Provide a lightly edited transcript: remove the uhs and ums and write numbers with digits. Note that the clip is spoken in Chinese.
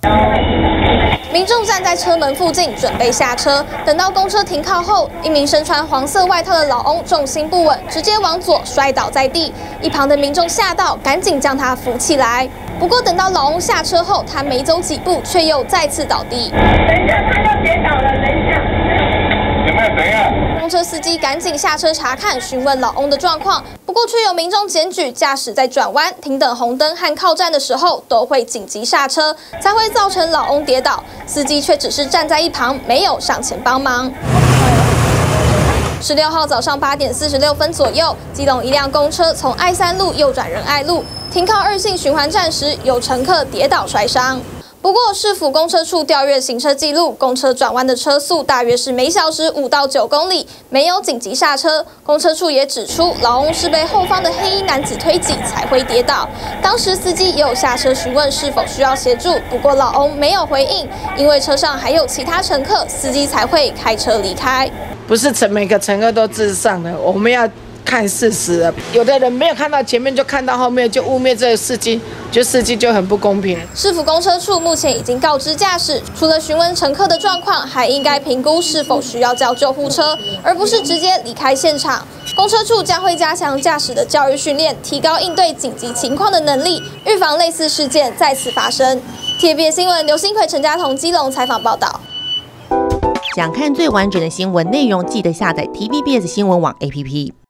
民众站在车门附近准备下车，等到公车停靠后，一名身穿黄色外套的老翁重心不稳，直接往左摔倒在地。一旁的民众吓到，赶紧将他扶起来。不过等到老翁下车后，他没走几步，却又再次倒地。 等一下，他又跌倒了，等一下。 有没有谁啊？ 公车司机赶紧下车查看，询问老翁的状况。不过却有民众检举，驾驶在转弯、停等红灯和靠站的时候都会紧急刹车，才会造成老翁跌倒。司机却只是站在一旁，没有上前帮忙。16号早上8点46分左右，基隆一辆公车从爱三路右转仁爱路，停靠2性循环站时，有乘客跌倒摔伤。不过，市府公车处调阅行车记录，公车转弯的车速大约是每小时5到9公里，没有紧急刹车。公车处也指出，老翁是被后方的黑衣男子推挤才会跌倒。当时司机也有下车询问是否需要协助，不过老翁没有回应，因为车上还有其他乘客，司机才会开车离开。 不是每个乘客都至上的，我们要看事实了。有的人没有看到前面，就看到后面，就污蔑这个司机，觉得司机就很不公平。 市府公车处目前已经告知驾驶，除了询问乘客的状况，还应该评估是否需要叫救护车，而不是直接离开现场。公车处将会加强驾驶的教育训练，提高应对紧急情况的能力，预防类似事件再次发生。TVBS 新闻刘新奎、陈家彤基隆采访报道。 想看最完整的新闻内容，记得下载TVBS 新闻网 APP。